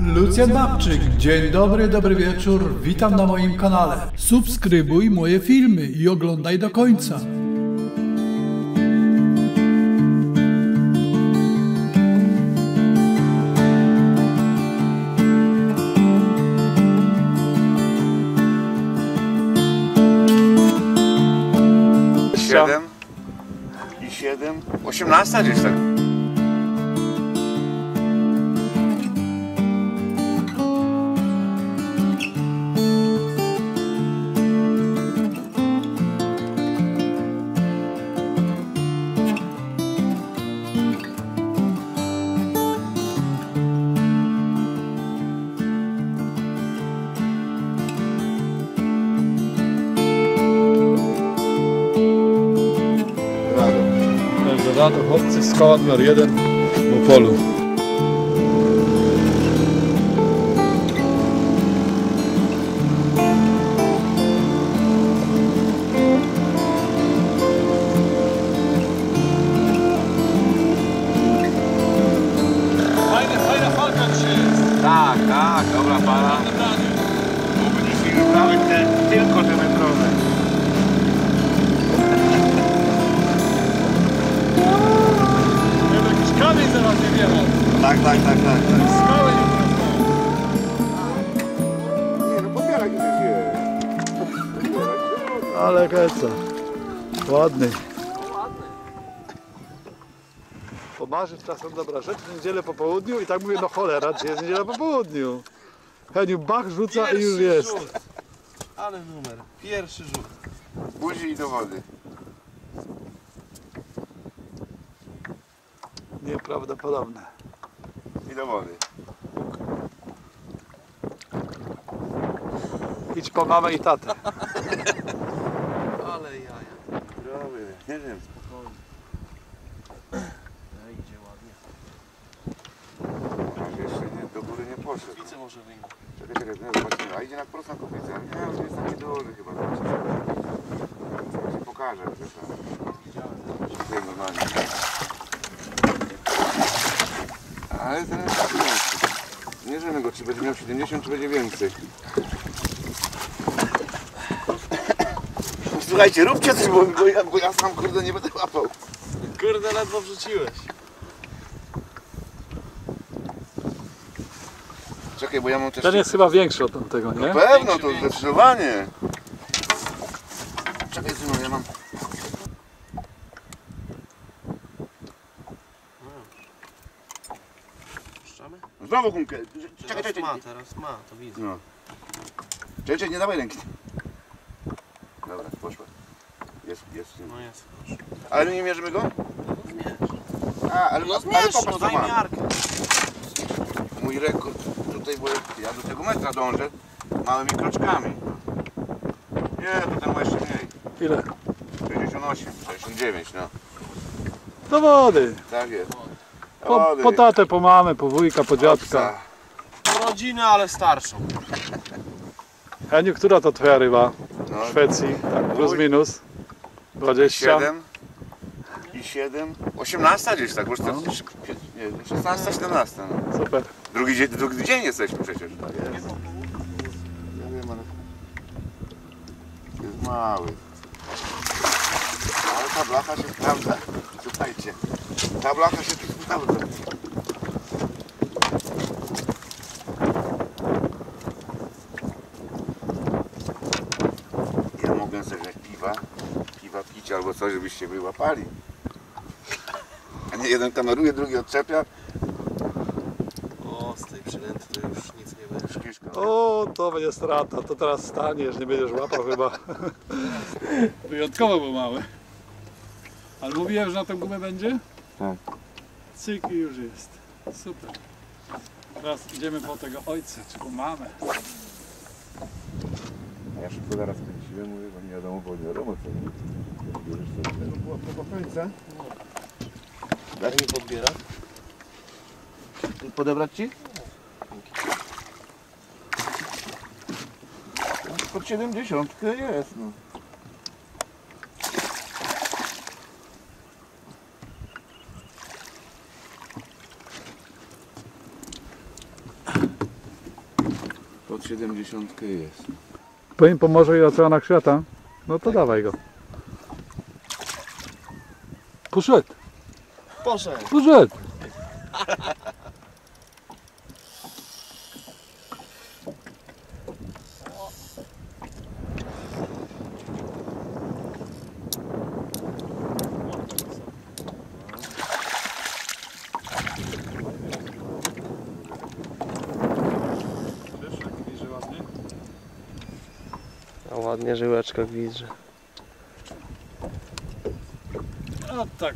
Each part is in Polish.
Lucjan Babczyk, dzień dobry, dobry wieczór, witam na moim kanale. Subskrybuj moje filmy i oglądaj do końca. Siedem i 7, 18 gdzieś tak. Rado, chłopcy z koła numer 1 w Opolu. Fajna falka dzisiaj jest. Tak, dobra para. Byłby dzisiaj wyprawy tylko te metrowe. Jakiś kamień zaraz nie wjechał. Tak. Skały nie wrosną. Nie, no pobieraj gdzieś je. Ale keca. Ładny. Pomarzyć czasem dobra rzecz, w niedzielę po południu i tak mówię, no cholera, dzisiaj jest niedziela po południu. Heniu bach rzuca i już jest. Rzut. Ale numer. Pierwszy rzut. Buzi i do wody. Nieprawdopodobne. I do wody. Idź po mamę i tatę. Ale jaja. Dobry, nie wiem, spokojnie. No idzie ładnie. Może jeszcze nie, do góry nie poszedł. Widzę może wyjmę. Czekaj, nie, zobaczymy. A idzie na prostą kopicę. Nie, to jest taki duży chyba. Się pokaże. Widziałem. Normalnie. Ale ten jest nie wiemy go, czy będzie miał 70, czy będzie więcej. Słuchajcie, róbcie coś, bo ja sam kurde nie będę łapał. Kurde, ledwo wrzuciłeś. Czekaj, bo ja mam też... Ten jest chyba większy od tamtego, No nie? pewno, to zdecydowanie. Czekaj, synu, ja mam... Puszczamy? Znowu gumkę. Czekaj. Teraz ma, to widzę. No. Czekaj, nie dawaj ręki. Dobra, poszła. Jest. No jest, proszę. Ale my nie mierzymy go? Zmierz. A, ale No ale zmierz, popatrz, no co daj ma. miarkę. Mój rekord tutaj, bo ja do tego metra dążę małymi kroczkami. Nie, to ten ma jeszcze mniej. Ile? 68, 69, no. Do wody. Tak jest. Po tatę, po mamę, po wujka, po dziadka. Po rodzinę, ale starszą. Heniu, która to twoja ryba No, w Szwecji? Tak, plus minus. 20. 7 i 7, 18 gdzieś tak, bo już to nie, 16, 17. No. Super. Drugi dzień jesteśmy przecież. Ja wiem, ale jest mały. Ale ta blacha się sprawdza. Słuchajcie, ta blacha się tu sprawdza. Ja mogę sobie wziąć piwa pić albo coś, żebyście wyłapali. A nie jeden kameruje, drugi odczepia. O, z tej przynęty to już nic nie będzie. Szkiszka. O, to będzie strata. To teraz staniesz, nie będziesz łapał chyba. Wyjątkowo był mały. Ale mówiłem, że na tę gumę będzie? Tak. Cyk i już jest. Super. Teraz idziemy po tego ojca, czy po mamę. A ja szybko zaraz kręciłem, mówię, bo nie wiadomo, bo nie wiadomo co. Bierzesz sobie tego było do końca. Jak mi podbiera? Podebrać ci? Pod 70 jest, no. Pod 70 jest. To im pomoże i oceanach świata? No to dawaj go. Poszedł, Poszedł. poszedł. A ładnie żyłeczka gwizże. No tak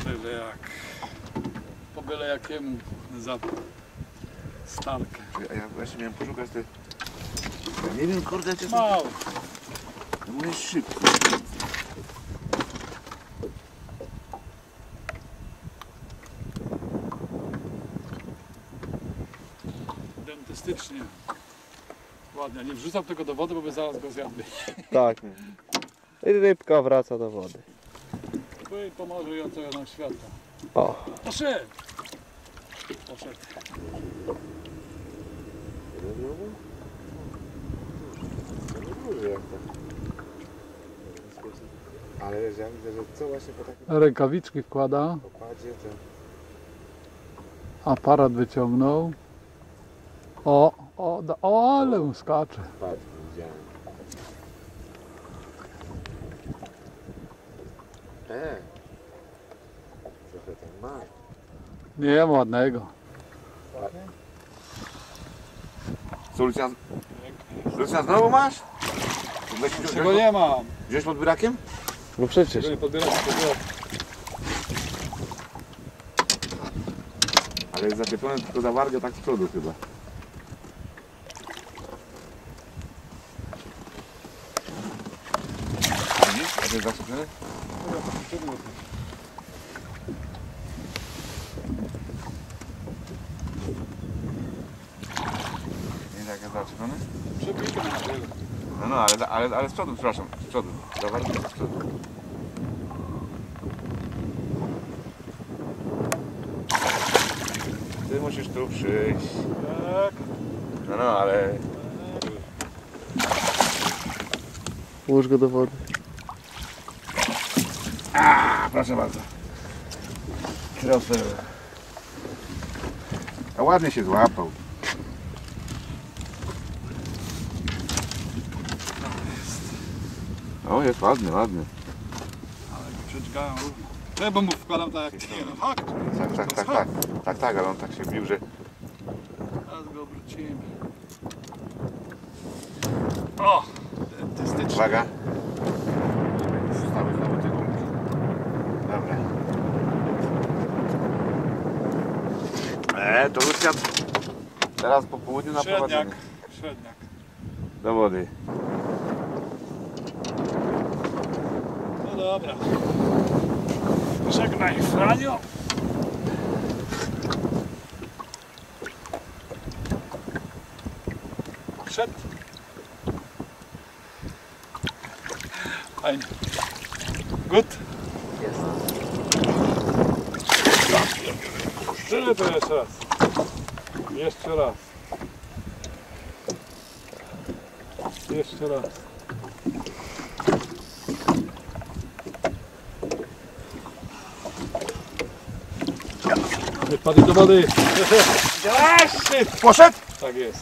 po byle jakiemu za starkę. A ja właśnie miałem poszukać te... Ja nie wiem, kurde, czy są... Mały. To mówię szybko. Dentystycznie. Ładnie, nie wrzucam tego do wody, bo by zaraz go zjadły. Tak. I rybka wraca do wody. Bo im pomoże i oceanach świata. O. Poszedł. Poszedł. Ale wiesz, ja widzę, że co właśnie po takim Rękawiczki wkłada, pokładzie, to... aparat wyciągnął. O, ale mu skacze. Patrz, widziałem. Trochę tam ma. Nie ma ładnego. Co, Lucjan? Lucjan, znowu masz? Czego nie mam? Gdzieś pod brakiem? No przecież. Czego nie podbieram. Ale jest zaczepiony tylko za wargę tak z przodu chyba. Widzisz? Jak jest zaczepiony? Nie jak jest zaczepiony? No, ale z przodu, przepraszam, z przodu. Za wargę z przodu. Ty musisz tu przyjść. Tak. No, ale... Łóż go do wody. A, proszę bardzo. Kroser. A ładnie się złapał. O, jest ładny, ładny. Ale go przeczekają równo. Ja bo mu wkładam tak jak ty. Tak, ale on tak się bił, że... Teraz go obrócimy. O! Dentystycznie. Uwaga. Zostały znowu te gumki. Dobra. To Lucjan. Teraz po południu na Średniak. prowadzenie. Średniak. Do wody. No dobra. Żegnaj, Franio. Szedł. Fajnie. Good? Jest. Tyle to jeszcze raz. Jeszcze raz. Jeszcze raz. Nie wpadł do wody. Poszedł? Tak jest.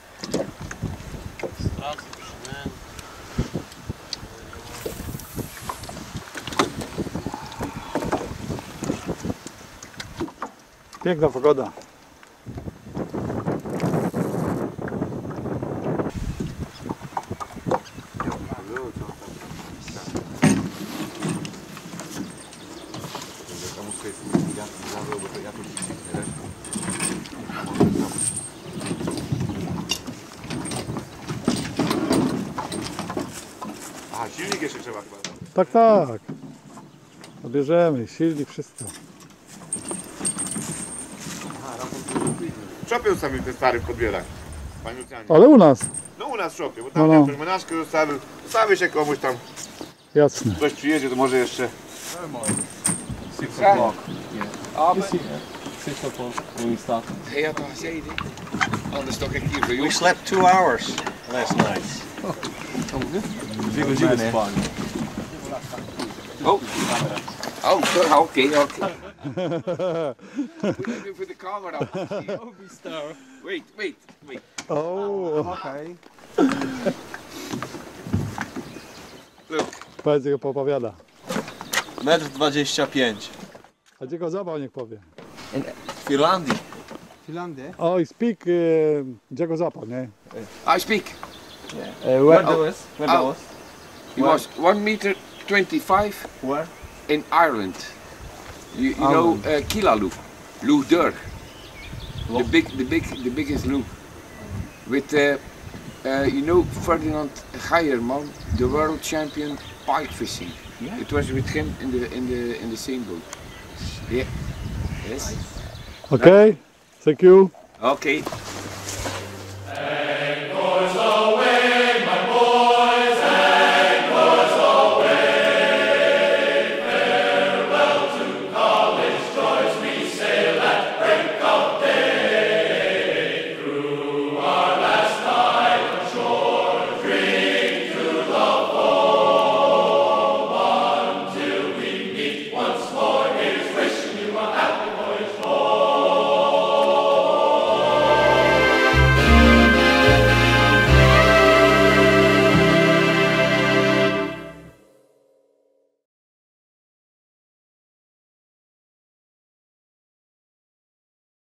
Piękna pogoda. A, silnik jeszcze trzeba chyba. Tak, tak. Odbierzemy, silnik, wszystko. Szopią sami te stary w podbierach. Panie Lucjanie. Ale u nas. No u nas szopią, bo tam No. no. Menażkę zostawił się komuś tam. Jasne. Ktoś przyjedzie, to może jeszcze... 6 o'clock when we started. Hij had al gezeten. Anders toch ik hier voor We jou. slept 2 hours last night. Because you was fun. Oh, oké. Moet ik nu voor de camera? Wait. Oh, okej. Look. Powiedz, jak poopowiada. 1,25 m. A gdzie go zabrał, niech powie. W Finlandii. Finlandię? Oj, speak, gdzie go zapał, nie? I speak. Where that was? Where that Oh. was? He was 1,25 m Where? in Ireland. You know Killaloe, Lough Derg. The biggest lough. With you know Ferdinand Geierman, the world champion pike fishing. Yeah. It was with him in the same boat. Yeah. Yes. Okej, thank you. Okay.